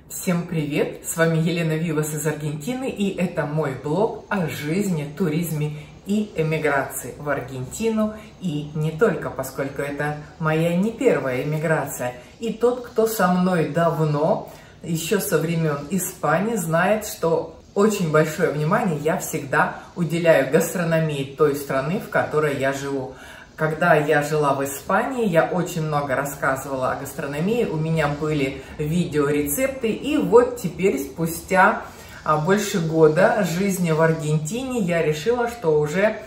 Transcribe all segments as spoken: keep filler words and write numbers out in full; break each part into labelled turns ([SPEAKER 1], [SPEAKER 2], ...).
[SPEAKER 1] Всем привет! С вами Елена Вивас из Аргентины, и это мой блог о жизни, туризме и эмиграции в Аргентину, и не только, поскольку это моя не первая эмиграция. И тот, кто со мной давно, еще со времен Испании, знает, что очень большое внимание я всегда уделяю гастрономии той страны, в которой я живу. Когда я жила в Испании, я очень много рассказывала о гастрономии, у меня были видеорецепты, и вот теперь, спустя больше года жизни в Аргентине, я решила, что уже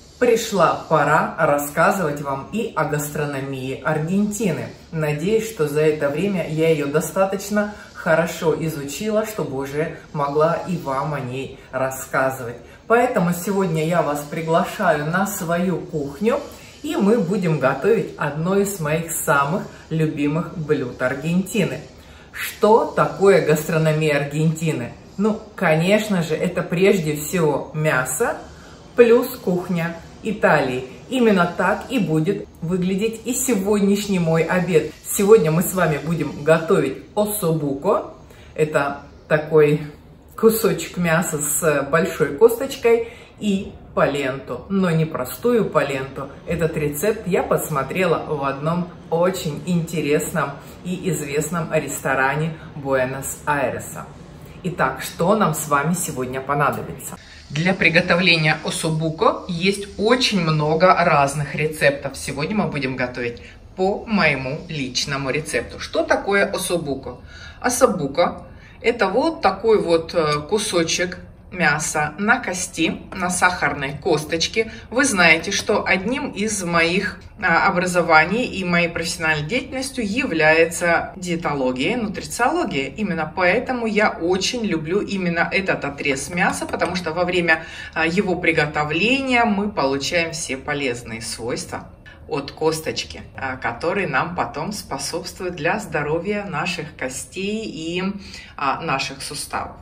[SPEAKER 1] пришла пора рассказывать вам и о гастрономии Аргентины. Надеюсь, что за это время я ее достаточно хорошо изучила, чтобы уже могла и вам о ней рассказывать. Поэтому сегодня я вас приглашаю на свою кухню, и мы будем готовить одно из моих самых любимых блюд Аргентины. Что такое гастрономия Аргентины? Ну, конечно же, это прежде всего мясо плюс кухня Италии. Именно так и будет выглядеть и сегодняшний мой обед. Сегодня мы с вами будем готовить оссобуко. Это такой кусочек мяса с большой косточкой, и поленту, но не простую поленту. Этот рецепт я подсмотрела в одном очень интересном и известном ресторане Буэнос-Айреса. Итак, что нам с вами сегодня понадобится? Для приготовления оссобуко есть очень много разных рецептов. Сегодня мы будем готовить по моему личному рецепту. Что такое оссобуко? Оссобуко – это вот такой вот кусочек мясо на кости, на сахарной косточке. Вы знаете, что одним из моих образований и моей профессиональной деятельностью является диетология, нутрициология. Именно поэтому я очень люблю именно этот отрез мяса, потому что во время его приготовления мы получаем все полезные свойства от косточки, которые нам потом способствуют для здоровья наших костей и наших суставов.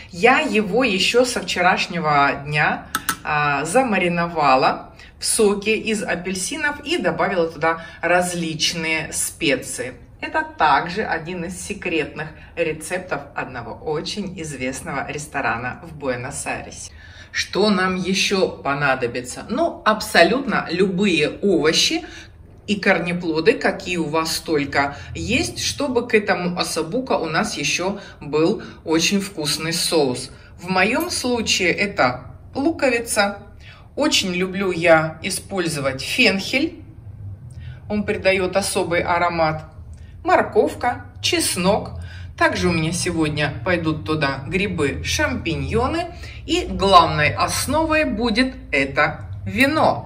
[SPEAKER 1] Я его еще со вчерашнего дня а, замариновала в соке из апельсинов и добавила туда различные специи. Это также один из секретных рецептов одного очень известного ресторана в Буэнос-Айресе. Что нам еще понадобится? Ну, абсолютно любые овощи и корнеплоды, какие у вас только есть, чтобы к этому оссобуко у нас еще был очень вкусный соус. В моем случае это луковица. Очень люблю я использовать фенхель. Он придает особый аромат. Морковка, чеснок. Также у меня сегодня пойдут туда грибы, шампиньоны. И главной основой будет это вино.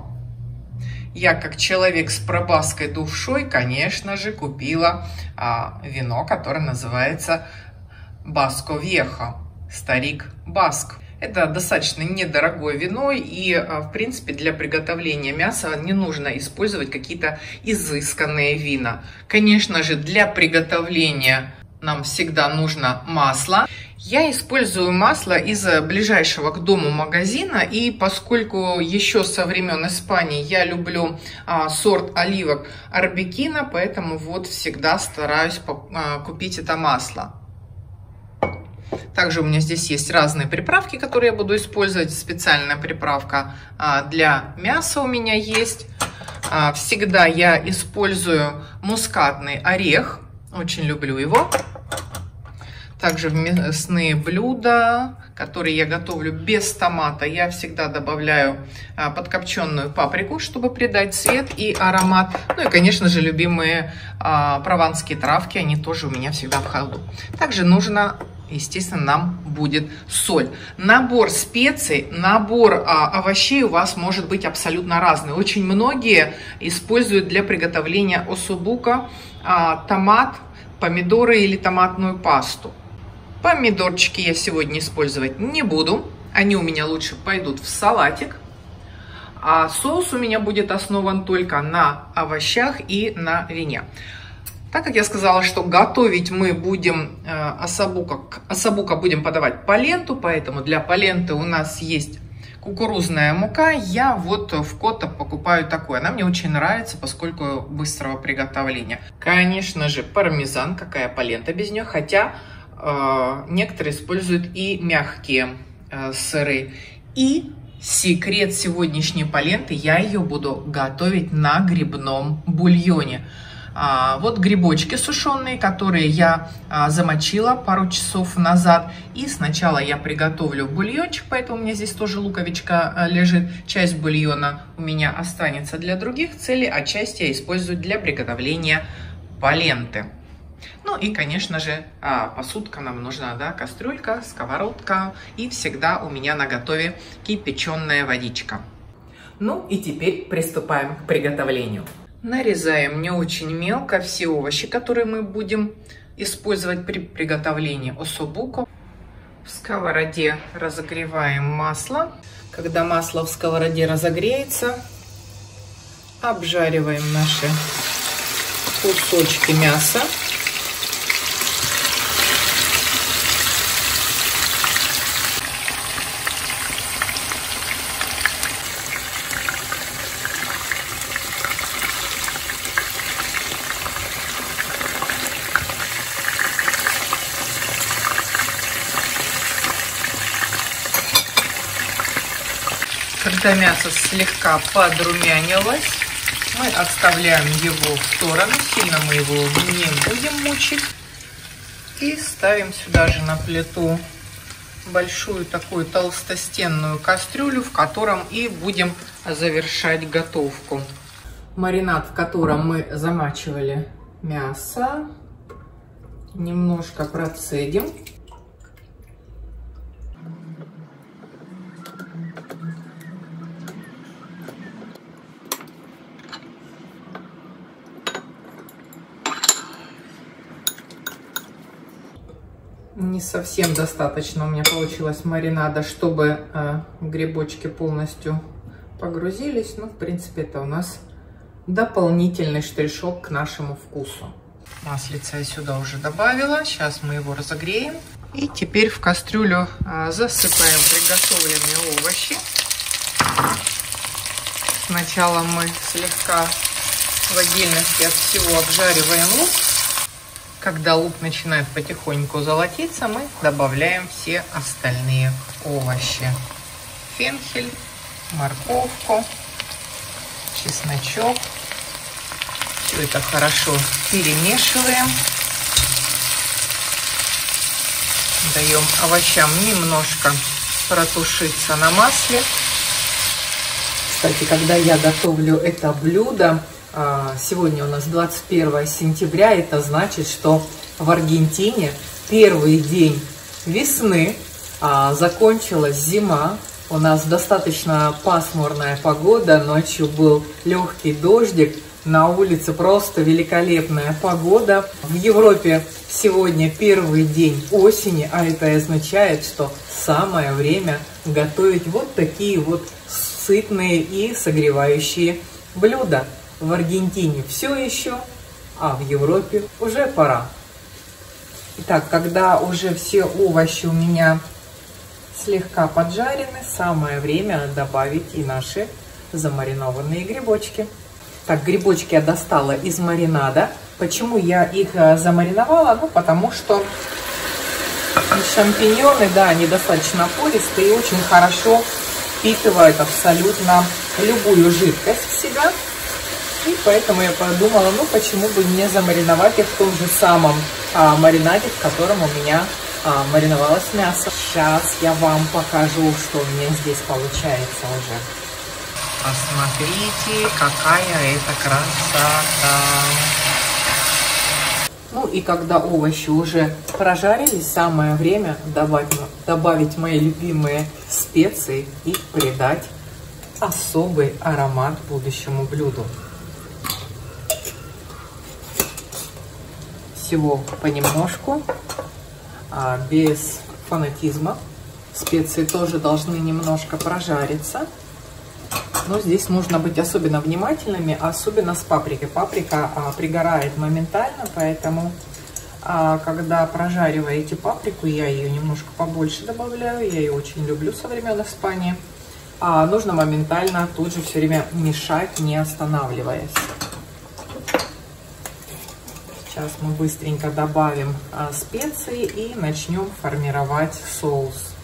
[SPEAKER 1] Я, как человек с пробасской душой, конечно же, купила а, вино, которое называется Баско Вьехо, старик Баск. Это достаточно недорогое вино, и, а, в принципе, для приготовления мяса не нужно использовать какие-то изысканные вина. Конечно же, для приготовления нам всегда нужно масло. Я использую масло из ближайшего к дому магазина, и поскольку еще со времен Испании я люблю а, сорт оливок Арбекина, поэтому вот всегда стараюсь а, купить это масло. Также у меня здесь есть разные приправки, которые я буду использовать. Специальная приправка а, для мяса у меня есть. А, всегда я использую мускатный орех, очень люблю его. Также в мясные блюда, которые я готовлю без томата, я всегда добавляю а, подкопченную паприку, чтобы придать цвет и аромат. Ну и, конечно же, любимые а, прованские травки, они тоже у меня всегда в ходу. Также нужно, естественно, нам будет соль. Набор специй, набор а, овощей у вас может быть абсолютно разный. Очень многие используют для приготовления оссобуко а, томат, помидоры или томатную пасту. Помидорчики я сегодня использовать не буду. Они у меня лучше пойдут в салатик. А соус у меня будет основан только на овощах и на вине. Так как я сказала, что готовить мы будем э, оссобуко, оссобуко будем подавать поленту, поэтому для поленты у нас есть кукурузная мука. Я вот в Котто покупаю такой. Она мне очень нравится, поскольку быстрого приготовления. Конечно же, пармезан. Какая полента без нее. Хотя э, некоторые используют и мягкие э, сыры. И секрет сегодняшней поленты, я ее буду готовить на грибном бульоне. А, вот грибочки сушеные, которые я а, замочила пару часов назад. И сначала я приготовлю бульончик, поэтому у меня здесь тоже луковичка а, лежит. Часть бульона у меня останется для других целей, а часть я использую для приготовления поленты. Ну и, конечно же, а, посудка нам нужна, да, кастрюлька, сковородка. И всегда у меня наготове кипяченая водичка. Ну и теперь приступаем к приготовлению. Нарезаем не очень мелко все овощи, которые мы будем использовать при приготовлении особуко. В сковороде разогреваем масло. Когда масло в сковороде разогреется, обжариваем наши кусочки мяса. Когда мясо слегка подрумянилось, мы отставляем его в сторону, сильно мы его не будем мучить. И ставим сюда же на плиту большую такую толстостенную кастрюлю, в котором и будем завершать готовку. Маринад, в котором мы замачивали мясо, немножко процедим. Не совсем достаточно у меня получилось маринада, чтобы э, грибочки полностью погрузились. Но, в принципе, это у нас дополнительный штришок к нашему вкусу. Маслица я сюда уже добавила. Сейчас мы его разогреем. И теперь в кастрюлю э, засыпаем приготовленные овощи. Сначала мы слегка в отдельности от всего обжариваем лук. Когда лук начинает потихоньку золотиться, мы добавляем все остальные овощи. Фенхель, морковку, чесночок. Все это хорошо перемешиваем. Даем овощам немножко протушиться на масле. Кстати, когда я готовлю это блюдо, сегодня у нас двадцать первое сентября, это значит, что в Аргентине первый день весны, а, закончилась зима. У нас достаточно пасмурная погода, ночью был легкий дождик, на улице просто великолепная погода. В Европе сегодня первый день осени, а это означает, что самое время готовить вот такие вот сытные и согревающие блюда. В Аргентине все еще, а в Европе уже пора. Итак, когда уже все овощи у меня слегка поджарены, самое время добавить и наши замаринованные грибочки. Так, грибочки я достала из маринада. Почему я их замариновала? Ну, потому что шампиньоны, да, они достаточно пористые и очень хорошо впитывают абсолютно любую жидкость в себя. И поэтому я подумала, ну почему бы не замариновать их в том же самом а, маринаде, в котором у меня а, мариновалось мясо. Сейчас я вам покажу, что у меня здесь получается уже. Посмотрите, какая это красота! Ну и когда овощи уже прожарились, самое время добавить, добавить мои любимые специи и придать особый аромат будущему блюду. Всего понемножку, без фанатизма. Специи тоже должны немножко прожариться. Но здесь нужно быть особенно внимательными, особенно с паприкой. Паприка а, пригорает моментально, поэтому а, когда прожариваете паприку, я ее немножко побольше добавляю. Я ее очень люблю со времен Испании. А, нужно моментально тут же все время мешать, не останавливаясь. Сейчас мы быстренько добавим а, специи и начнем формировать соус,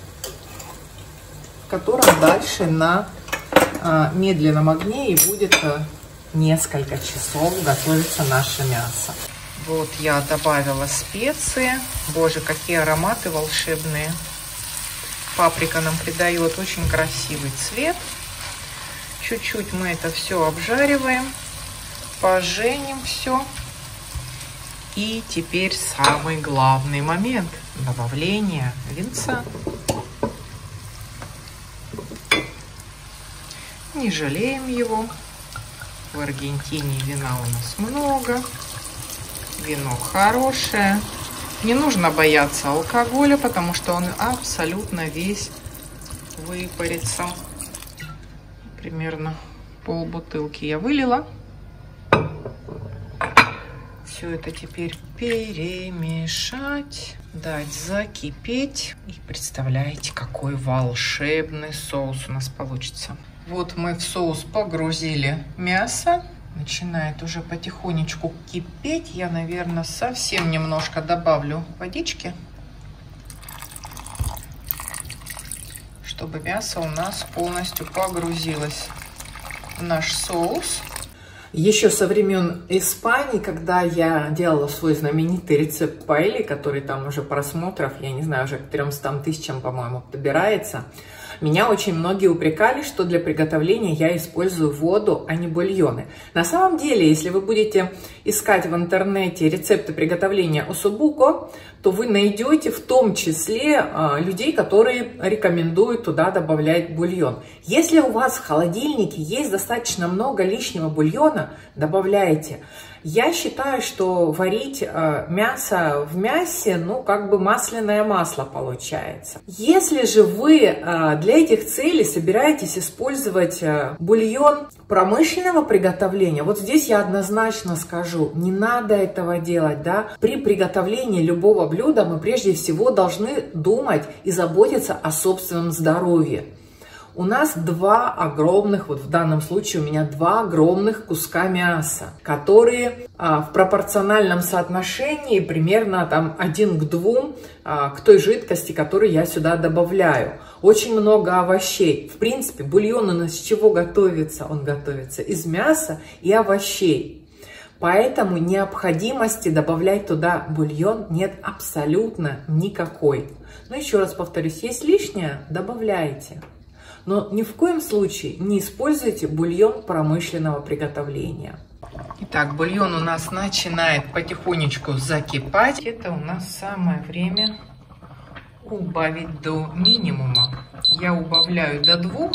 [SPEAKER 1] в котором дальше на а, медленном огне и будет а, несколько часов готовиться наше мясо. Вот я добавила специи. Боже, какие ароматы волшебные. Паприка нам придает очень красивый цвет. Чуть-чуть мы это все обжариваем, поженим все. И теперь самый главный момент – добавление винца. Не жалеем его. В Аргентине вина у нас много. Вино хорошее. Не нужно бояться алкоголя, потому что он абсолютно весь выпарится. Примерно полбутылки я вылила. Все это теперь перемешать, дать закипеть. И представляете, какой волшебный соус у нас получится. Вот мы в соус погрузили мясо. Начинает уже потихонечку кипеть. Я, наверное, совсем немножко добавлю водички, чтобы мясо у нас полностью погрузилось в наш соус. Еще со времен Испании, когда я делала свой знаменитый рецепт паэльи, который там уже просмотров, я не знаю, уже к трёмстам тысячам, по-моему, добирается, меня очень многие упрекали, что для приготовления я использую воду, а не бульоны. На самом деле, если вы будете искать в интернете рецепты приготовления особуко, то вы найдете в том числе а, людей, которые рекомендуют туда добавлять бульон. Если у вас в холодильнике есть достаточно много лишнего бульона, добавляйте. Я считаю, что варить э, мясо в мясе, ну, как бы масляное масло получается. Если же вы э, для этих целей собираетесь использовать э, бульон промышленного приготовления, вот здесь я однозначно скажу, не надо этого делать, да. При приготовлении любого блюда мы прежде всего должны думать и заботиться о собственном здоровье. У нас два огромных, вот в данном случае у меня два огромных куска мяса, которые а, в пропорциональном соотношении примерно там один к двум а, к той жидкости, которую я сюда добавляю. Очень много овощей. В принципе, бульон у нас из чего готовится? Он готовится из мяса и овощей. Поэтому необходимости добавлять туда бульон нет абсолютно никакой. Но еще раз повторюсь, есть лишнее, добавляйте. Но ни в коем случае не используйте бульон промышленного приготовления. Итак, бульон у нас начинает потихонечку закипать. Это у нас самое время убавить до минимума. Я убавляю до двух.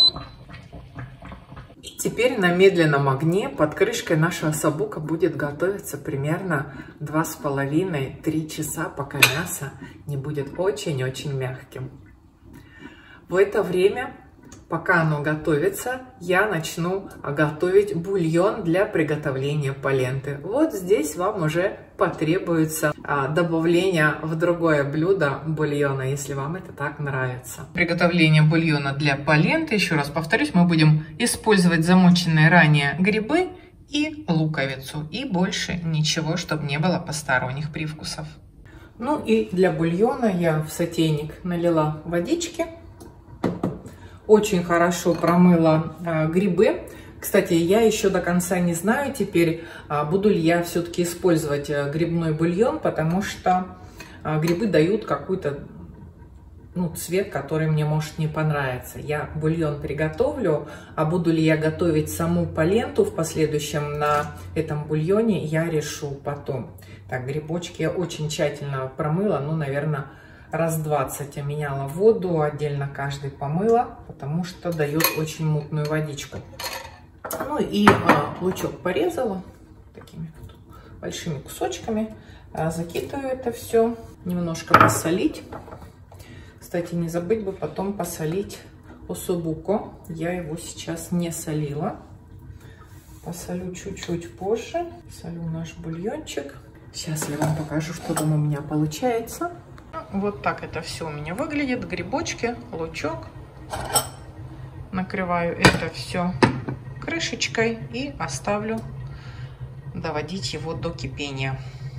[SPEAKER 1] И теперь на медленном огне под крышкой нашего особуко будет готовиться примерно два с половиной — три часа, пока мясо не будет очень-очень мягким. В это время, пока оно готовится, я начну готовить бульон для приготовления поленты. Вот здесь вам уже потребуется а, добавление в другое блюдо бульона, если вам это так нравится. Приготовление бульона для поленты, еще раз повторюсь, мы будем использовать замоченные ранее грибы и луковицу. И больше ничего, чтобы не было посторонних привкусов. Ну и для бульона я в сотейник налила водички. Очень хорошо промыла а, грибы. Кстати, я еще до конца не знаю теперь, а, буду ли я все-таки использовать а, грибной бульон, потому что а, грибы дают какой-то ну, цвет, который мне может не понравиться. Я бульон приготовлю, а буду ли я готовить саму поленту в последующем на этом бульоне, я решу потом. Так, грибочки я очень тщательно промыла, ну, наверное, раз двадцать я меняла воду, отдельно каждый помыла, потому что дает очень мутную водичку. Ну и а, лучок порезала такими вот большими кусочками, а, закидываю это все, немножко посолить. Кстати, не забыть бы потом посолить особуко, я его сейчас не солила, посолю чуть-чуть позже. Солю наш бульончик. Сейчас я вам покажу, что там у меня получается. Вот так это все у меня выглядит. Грибочки, лучок. Накрываю это все крышечкой и оставлю доводить его до кипения.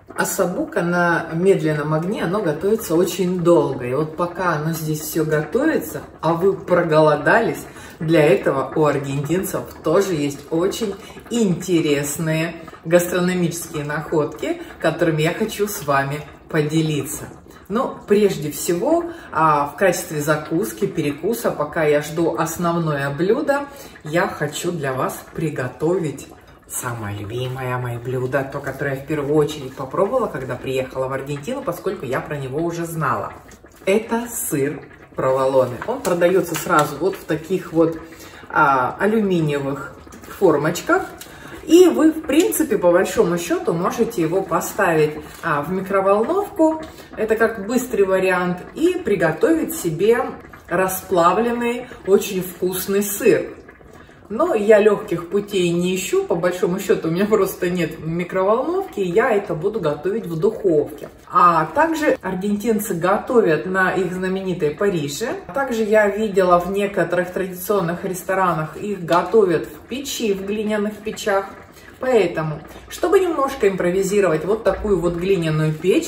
[SPEAKER 1] Особука на медленном огне, оно готовится очень долго. И вот пока оно здесь все готовится, а вы проголодались, для этого у аргентинцев тоже есть очень интересные гастрономические находки, которыми я хочу с вами поделиться. Но прежде всего, в качестве закуски, перекуса, пока я жду основное блюдо, я хочу для вас приготовить самое любимое мое блюдо, то, которое я в первую очередь попробовала, когда приехала в Аргентину, поскольку я про него уже знала. Это сыр проволоне. Он продается сразу вот в таких вот а, алюминиевых формочках. И вы, в принципе, по большому счету, можете его поставить а, в микроволновку. Это как быстрый вариант. И приготовить себе расплавленный, очень вкусный сыр. Но я легких путей не ищу, по большому счету у меня просто нет микроволновки, и я это буду готовить в духовке. А также аргентинцы готовят на их знаменитой Париже. Также я видела в некоторых традиционных ресторанах их готовят в печи, в глиняных печах. Поэтому, чтобы немножко импровизировать вот такую вот глиняную печь,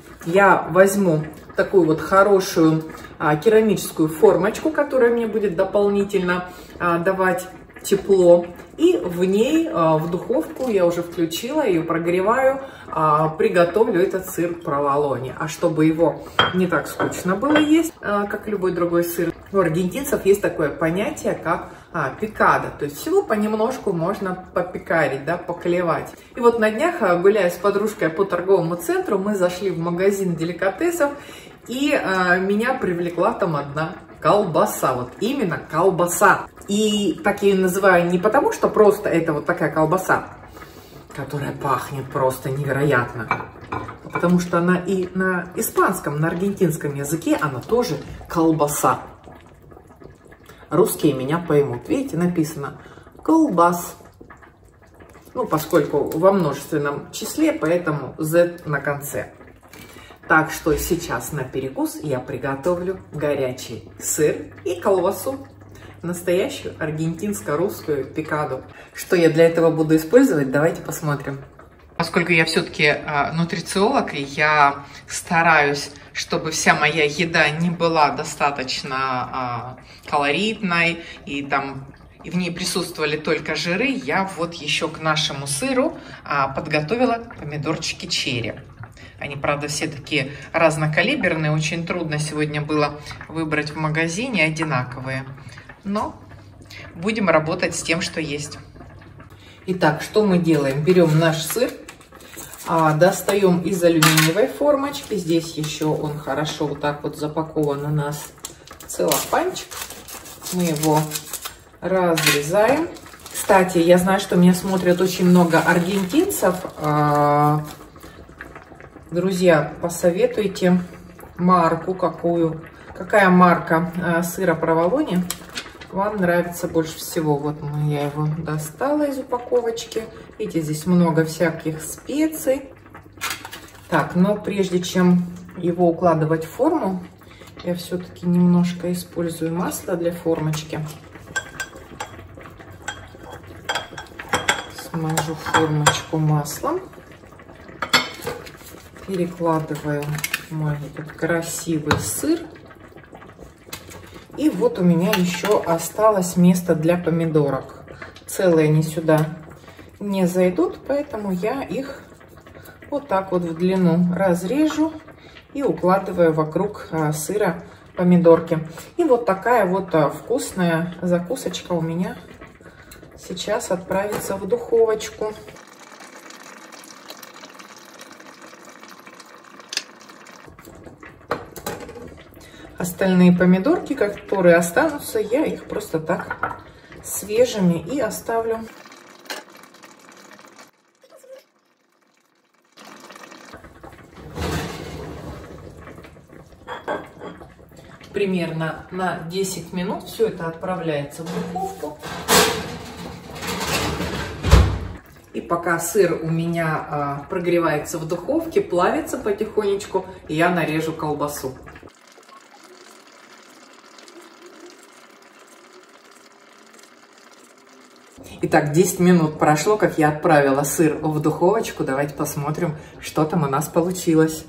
[SPEAKER 1] я возьму такую вот хорошую а, керамическую формочку, которая мне будет дополнительно а, давать тепло, и в ней а, в духовку я уже включила, ее прогреваю, а, приготовлю этот сыр проволоне. А чтобы его не так скучно было есть, а, как любой другой сыр, у аргентинцев есть такое понятие, как а, пикадо, то есть всего понемножку можно попикарить, да, поклевать. И вот на днях, гуляя с подружкой по торговому центру, мы зашли в магазин деликатесов, и а, меня привлекла там одна колбаса, вот именно колбаса. И так я ее называю не потому, что просто это вот такая колбаса, которая пахнет просто невероятно, а потому что она и на испанском, на аргентинском языке она тоже колбаса. Русские меня поймут. Видите, написано колбас. Ну, поскольку во множественном числе, поэтому Z на конце. Так что сейчас на перекус я приготовлю горячий сыр и колбасу. Настоящую аргентинско-русскую пикаду. Что я для этого буду использовать, давайте посмотрим. Поскольку я все-таки э, нутрициолог, и я стараюсь, чтобы вся моя еда не была достаточно э, калорийной, и там и в ней присутствовали только жиры, я вот еще к нашему сыру э, подготовила помидорчики черри. Они, правда, все такие разнокалиберные, очень трудно сегодня было выбрать в магазине одинаковые. Но будем работать с тем, что есть. Итак, что мы делаем? Берем наш сыр, а, достаем из алюминиевой формочки. Здесь еще он хорошо вот так вот запакован у нас в целлофанчик. Мы его разрезаем. Кстати, я знаю, что меня смотрят очень много аргентинцев. А, друзья, посоветуйте марку какую. Какая марка а, сыра проволоне вам нравится больше всего? Вот я его достала из упаковочки. Видите, здесь много всяких специй. Так, но прежде чем его укладывать в форму, я все-таки немножко использую масло для формочки. Смажу формочку маслом. Перекладываю мой этот красивый сыр. И вот у меня еще осталось место для помидорок. Целые они сюда не зайдут, поэтому я их вот так вот в длину разрежу и укладываю вокруг сыра помидорки. И вот такая вот вкусная закусочка у меня сейчас отправится в духовочку. Остальные помидорки, которые останутся, я их просто так свежими и оставлю. Примерно на десять минут все это отправляется в духовку. И пока сыр у меня а, прогревается в духовке, плавится потихонечку, я нарежу колбасу. Итак, десять минут прошло, как я отправила сыр в духовочку. Давайте посмотрим, что там у нас получилось.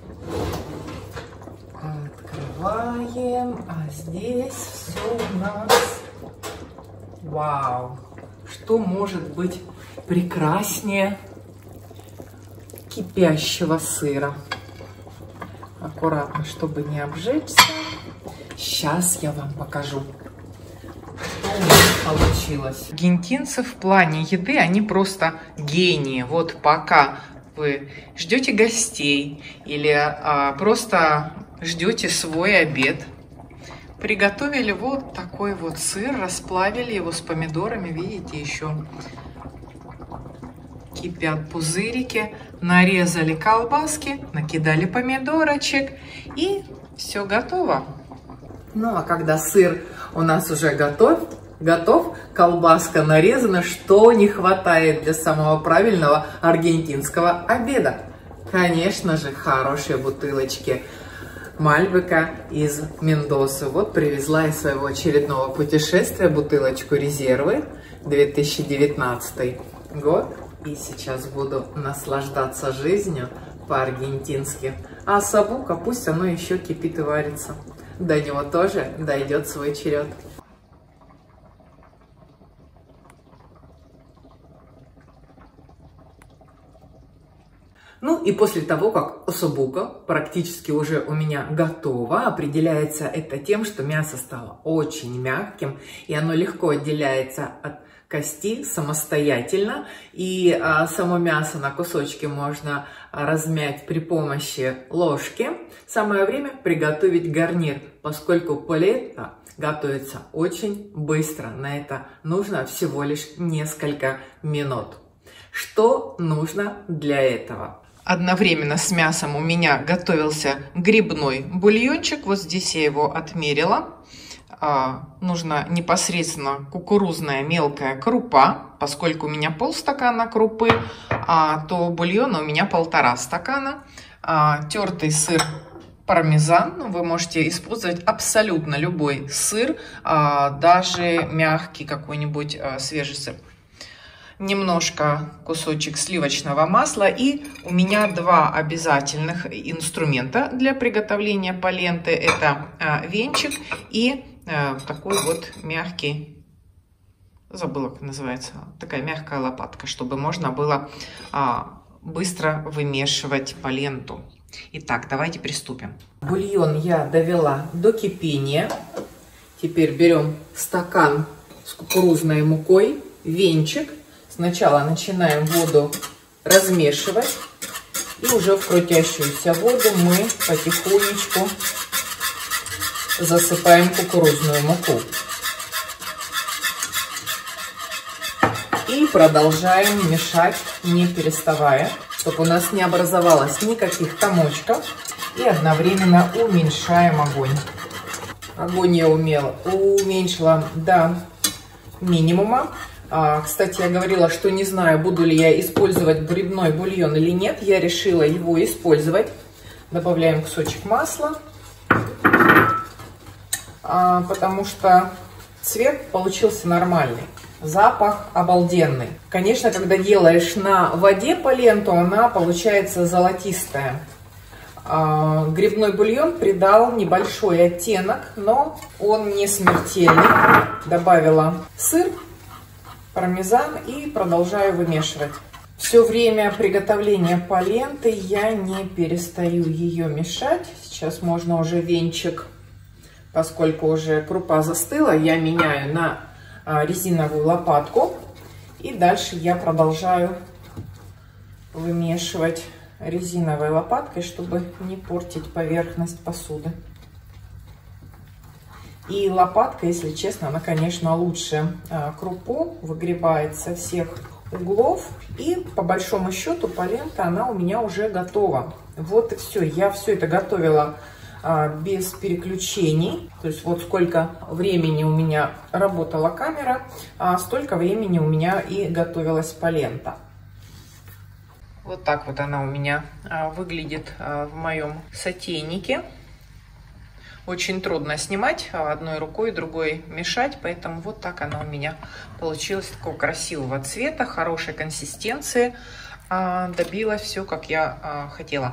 [SPEAKER 1] Открываем, а здесь все у нас... Вау! Что может быть прекраснее кипящего сыра? Аккуратно, чтобы не обжечься. Сейчас я вам покажу, что у нас получилось. Аргентинцы в плане еды, они просто гении. Вот пока вы ждете гостей или а, просто ждете свой обед, приготовили вот такой вот сыр, расплавили его с помидорами. Видите, еще кипят пузырики. Нарезали колбаски, накидали помидорочек, и все готово. Ну а когда сыр у нас уже готов, готов, колбаска нарезана, что не хватает для самого правильного аргентинского обеда? Конечно же, хорошие бутылочки Мальбека из Мендосы. Вот привезла из своего очередного путешествия бутылочку резервы, две тысячи девятнадцатый год. И сейчас буду наслаждаться жизнью по-аргентински. А сабука, пусть оно еще кипит и варится. До него тоже дойдет свой черед. Ну и после того, как особука практически уже у меня готова, определяется это тем, что мясо стало очень мягким, и оно легко отделяется от кости самостоятельно, и а, само мясо на кусочки можно размять при помощи ложки. Самое время приготовить гарнир, поскольку полетта готовится очень быстро. На это нужно всего лишь несколько минут. Что нужно для этого? Одновременно с мясом у меня готовился грибной бульончик. Вот здесь я его отмерила. А, нужно непосредственно кукурузная мелкая крупа, поскольку у меня полстакана крупы, а, то бульона у меня полтора стакана. А, тертый сыр пармезан, ну, вы можете использовать абсолютно любой сыр, а, даже мягкий какой-нибудь а, свежий сыр. Немножко кусочек сливочного масла, и у меня два обязательных инструмента для приготовления поленты. Это а, венчик и такой вот мягкий, забыла, как называется, такая мягкая лопатка, чтобы можно было а, быстро вымешивать поленту. Итак, давайте приступим. Бульон я довела до кипения. Теперь берем стакан с кукурузной мукой, венчик. Сначала начинаем воду размешивать, и уже в крутящуюся воду мы потихонечку засыпаем кукурузную муку. И продолжаем мешать, не переставая, чтобы у нас не образовалось никаких комочков. И одновременно уменьшаем огонь. Огонь я умела, уменьшила до минимума. А, кстати, я говорила, что не знаю, буду ли я использовать грибной бульон или нет. Я решила его использовать. Добавляем кусочек масла. Потому что цвет получился нормальный, запах обалденный. Конечно, когда делаешь на воде поленту, она получается золотистая. Грибной бульон придал небольшой оттенок, но он не смертельный. Добавила сыр, пармезан и продолжаю вымешивать. Все время приготовления поленты я не перестаю ее мешать. Сейчас можно уже венчик, поскольку уже крупа застыла, я меняю на резиновую лопатку. И дальше я продолжаю вымешивать резиновой лопаткой, чтобы не портить поверхность посуды. И лопатка, если честно, она, конечно, лучше крупу выгребает со всех углов. И по большому счету полента, она у меня уже готова. Вот и все. Я все это готовила без переключений. То есть вот сколько времени у меня работала камера, а столько времени у меня и готовилась полента. Вот так вот она у меня выглядит в моем сотейнике. очень трудно снимать, одной рукой, другой мешать, поэтому вот так она у меня получилась, такого красивого цвета, хорошей консистенции, добилась все, как я хотела.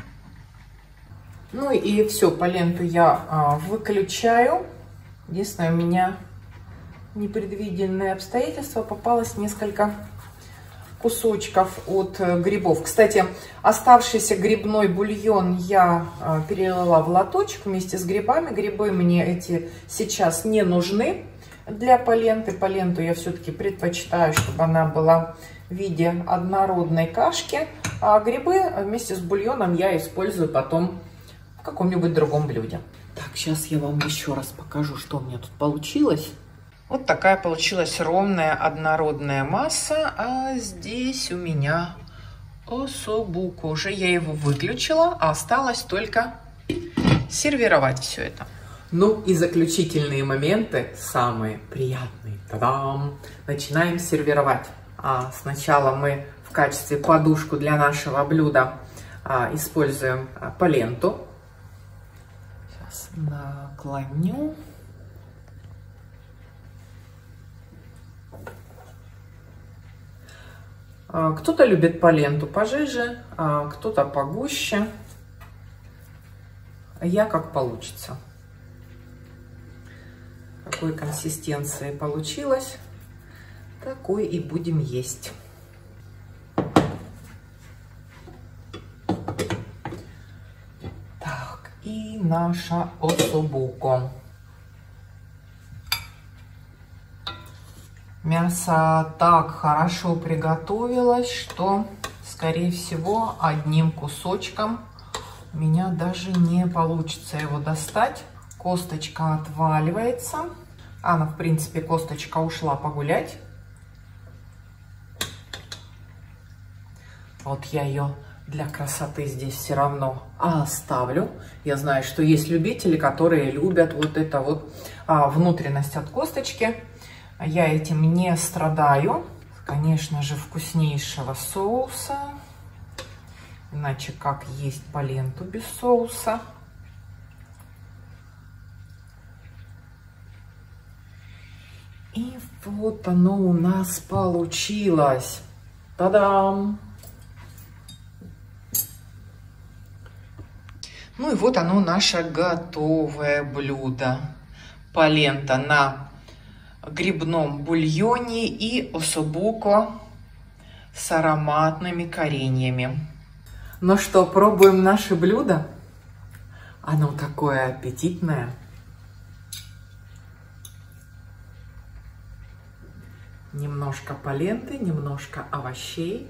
[SPEAKER 1] Ну и все, поленту я выключаю. Единственное, у меня непредвиденные обстоятельства, попалось несколько кусочков от грибов. Кстати, оставшийся грибной бульон я перелила в лоточек вместе с грибами. Грибы мне эти сейчас не нужны для поленты. Поленту я все-таки предпочитаю, чтобы она была в виде однородной кашки. А грибы вместе с бульоном я использую потом в каком-нибудь другом блюде. Так, сейчас я вам еще раз покажу, что у меня тут получилось. Вот такая получилась ровная однородная масса, а здесь у меня особуко. Уже я его выключила, а осталось только сервировать все это. Ну и заключительные моменты, самые приятные. Та-дам! Начинаем сервировать. А сначала мы в качестве подушку для нашего блюда а, используем а, поленту. Сейчас наклоню. Кто-то любит поленту пожиже, а кто-то погуще. Я как получится. Какой консистенции получилось, такой и будем есть. Так, и наша особуко. Мясо так хорошо приготовилось, что, скорее всего, одним кусочком у меня даже не получится его достать. Косточка отваливается. Она, в принципе, косточка ушла погулять. Вот я ее для красоты здесь все равно оставлю. Я знаю, что есть любители, которые любят вот это вот а, внутренность от косточки. Я этим не страдаю. Конечно же, вкуснейшего соуса. Иначе как есть поленту без соуса? И вот оно у нас получилось. Та-дам! Ну и вот оно, наше готовое блюдо. Полента на грибном бульоне и особуко с ароматными кореньями. Ну что, пробуем наше блюдо? Оно такое аппетитное. Немножко поленты, немножко овощей.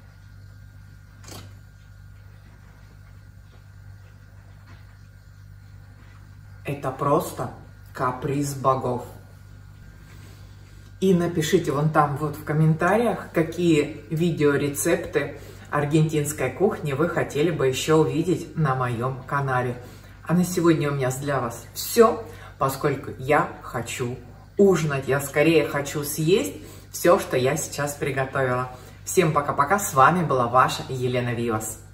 [SPEAKER 1] Это просто каприз богов. И напишите вон там вот в комментариях, какие видеорецепты аргентинской кухни вы хотели бы еще увидеть на моем канале. А на сегодня у меня для вас все, поскольку я хочу ужинать. Я скорее хочу съесть все, что я сейчас приготовила. Всем пока-пока. С вами была ваша Елена Вивас.